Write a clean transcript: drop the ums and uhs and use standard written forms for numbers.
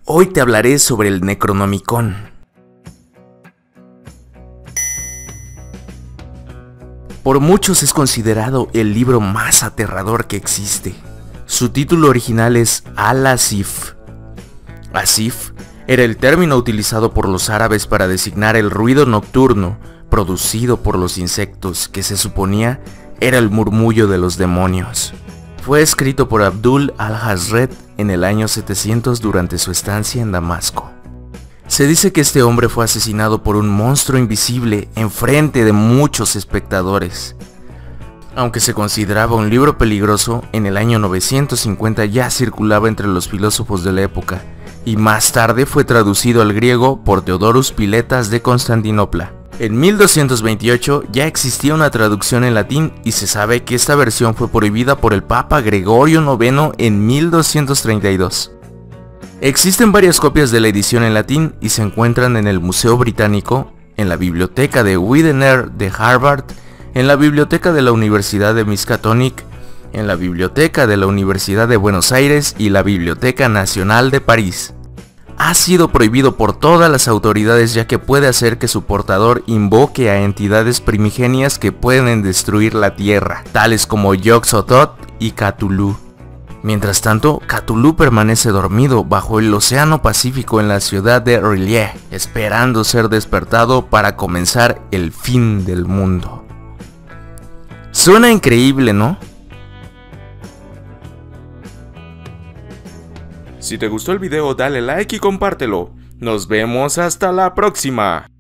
Hoy te hablaré sobre el Necronomicon. Por muchos es considerado el libro más aterrador que existe. Su título original es Al-Asif. Asif era el término utilizado por los árabes para designar el ruido nocturno producido por los insectos que se suponía era el murmullo de los demonios. Fue escrito por Abdul al-Hazred en el año 700 durante su estancia en Damasco. Se dice que este hombre fue asesinado por un monstruo invisible en frente de muchos espectadores. Aunque se consideraba un libro peligroso, en el año 950 ya circulaba entre los filósofos de la época y más tarde fue traducido al griego por Theodorus Piletas de Constantinopla. En 1228 ya existía una traducción en latín y se sabe que esta versión fue prohibida por el Papa Gregorio IX en 1232. Existen varias copias de la edición en latín y se encuentran en el Museo Británico, en la Biblioteca de Widener de Harvard, en la Biblioteca de la Universidad de Miskatonic, en la Biblioteca de la Universidad de Buenos Aires y la Biblioteca Nacional de París. Ha sido prohibido por todas las autoridades ya que puede hacer que su portador invoque a entidades primigenias que pueden destruir la tierra, tales como Yog-Sothoth y Cthulhu. Mientras tanto, Cthulhu permanece dormido bajo el océano Pacífico en la ciudad de R'lyeh, esperando ser despertado para comenzar el fin del mundo. Suena increíble, ¿no? Si te gustó el video, dale like y compártelo. Nos vemos hasta la próxima.